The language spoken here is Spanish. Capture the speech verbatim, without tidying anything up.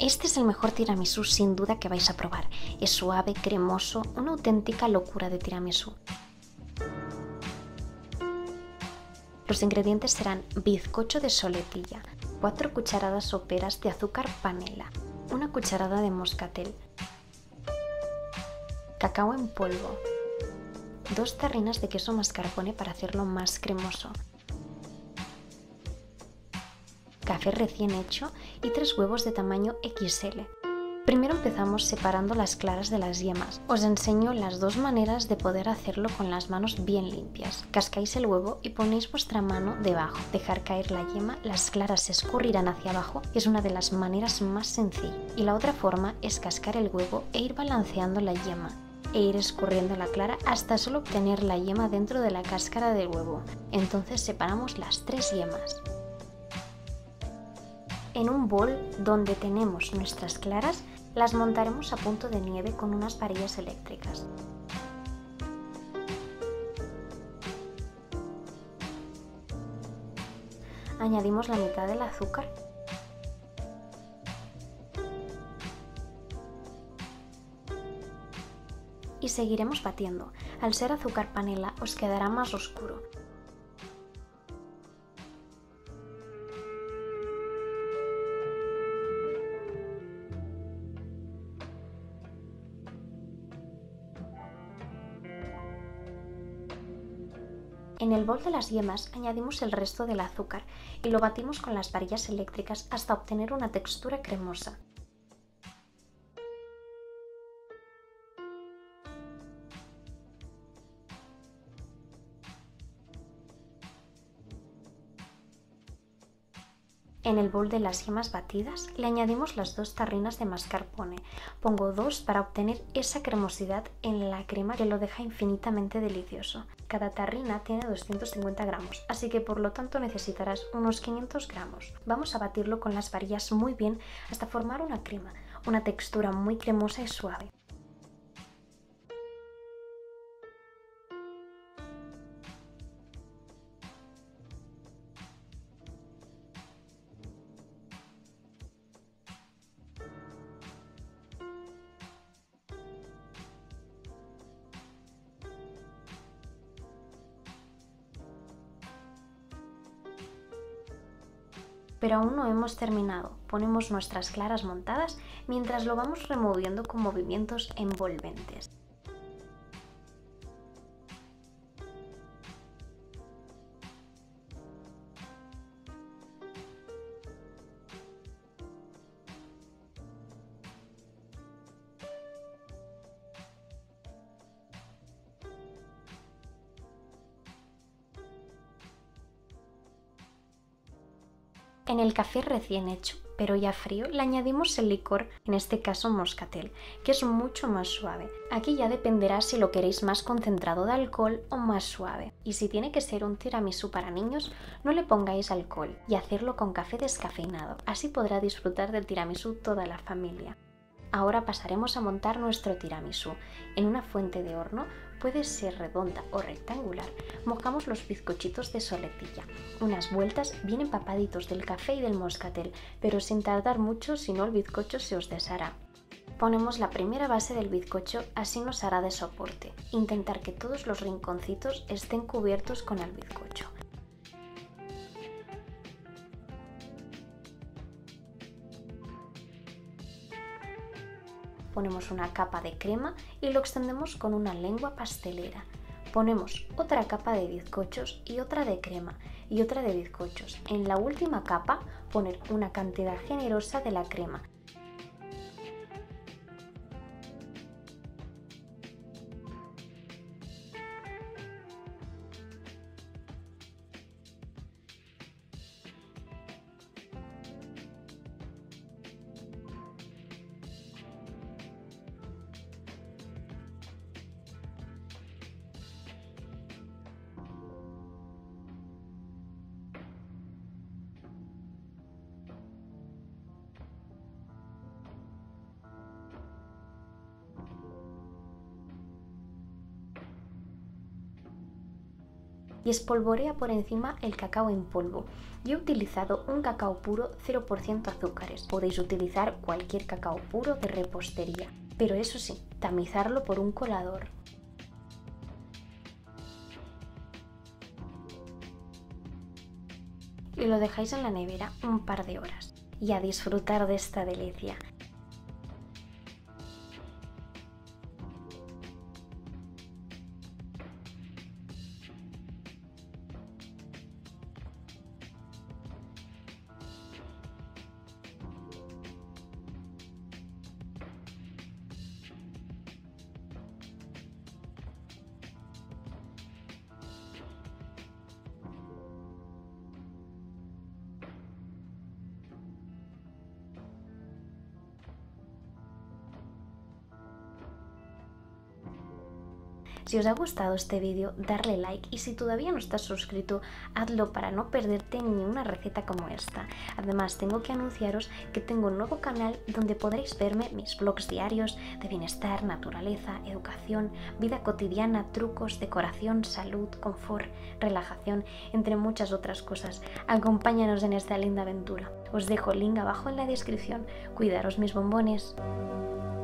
Este es el mejor tiramisú sin duda que vais a probar. Es suave, cremoso, una auténtica locura de tiramisú. Los ingredientes serán bizcocho de soletilla, cuatro cucharadas soperas de azúcar panela, una cucharada de moscatel, cacao en polvo, dos tarrinas de queso mascarpone para hacerlo más cremoso, café recién hecho y tres huevos de tamaño equis ele. Primero empezamos separando las claras de las yemas. Os enseño las dos maneras de poder hacerlo con las manos bien limpias. Cascáis el huevo y ponéis vuestra mano debajo. Dejar caer la yema, las claras se escurrirán hacia abajo y es una de las maneras más sencillas. Y la otra forma es cascar el huevo e ir balanceando la yema e ir escurriendo la clara hasta solo obtener la yema dentro de la cáscara del huevo. Entonces separamos las tres yemas. En un bol donde tenemos nuestras claras, las montaremos a punto de nieve con unas varillas eléctricas. Añadimos la mitad del azúcar. Y seguiremos batiendo. Al ser azúcar panela os quedará más oscuro. En el bol de las yemas añadimos el resto del azúcar y lo batimos con las varillas eléctricas hasta obtener una textura cremosa. En el bol de las yemas batidas le añadimos las dos tarrinas de mascarpone. Pongo dos para obtener esa cremosidad en la crema que lo deja infinitamente delicioso. Cada tarrina tiene doscientos cincuenta gramos, así que por lo tanto necesitarás unos quinientos gramos. Vamos a batirlo con las varillas muy bien hasta formar una crema, una textura muy cremosa y suave. Pero aún no hemos terminado. Ponemos nuestras claras montadas mientras lo vamos removiendo con movimientos envolventes. En el café recién hecho, pero ya frío, le añadimos el licor, en este caso moscatel, que es mucho más suave. Aquí ya dependerá si lo queréis más concentrado de alcohol o más suave. Y si tiene que ser un tiramisú para niños, no le pongáis alcohol y hacerlo con café descafeinado. Así podrá disfrutar del tiramisú toda la familia. Ahora pasaremos a montar nuestro tiramisú. En una fuente de horno, puede ser redonda o rectangular, mojamos los bizcochitos de soletilla, unas vueltas bien empapaditos del café y del moscatel, pero sin tardar mucho, si no el bizcocho se os deshará. Ponemos la primera base del bizcocho, así nos hará de soporte. Intentar que todos los rinconcitos estén cubiertos con el bizcocho. Ponemos una capa de crema y lo extendemos con una lengua pastelera. Ponemos otra capa de bizcochos y otra de crema y otra de bizcochos. En la última capa poner una cantidad generosa de la crema. y espolvorea por encima el cacao en polvo. Yo he utilizado un cacao puro cero por ciento azúcares. Podéis utilizar cualquier cacao puro de repostería, pero eso sí, tamizarlo por un colador. Y lo dejáis en la nevera un par de horas y a disfrutar de esta delicia. Si os ha gustado este vídeo, darle like y si todavía no estás suscrito, hazlo para no perderte ni una receta como esta. Además, tengo que anunciaros que tengo un nuevo canal donde podréis verme mis vlogs diarios de bienestar, naturaleza, educación, vida cotidiana, trucos, decoración, salud, confort, relajación, entre muchas otras cosas. Acompáñanos en esta linda aventura. Os dejo el link abajo en la descripción. Cuidaros mis bombones.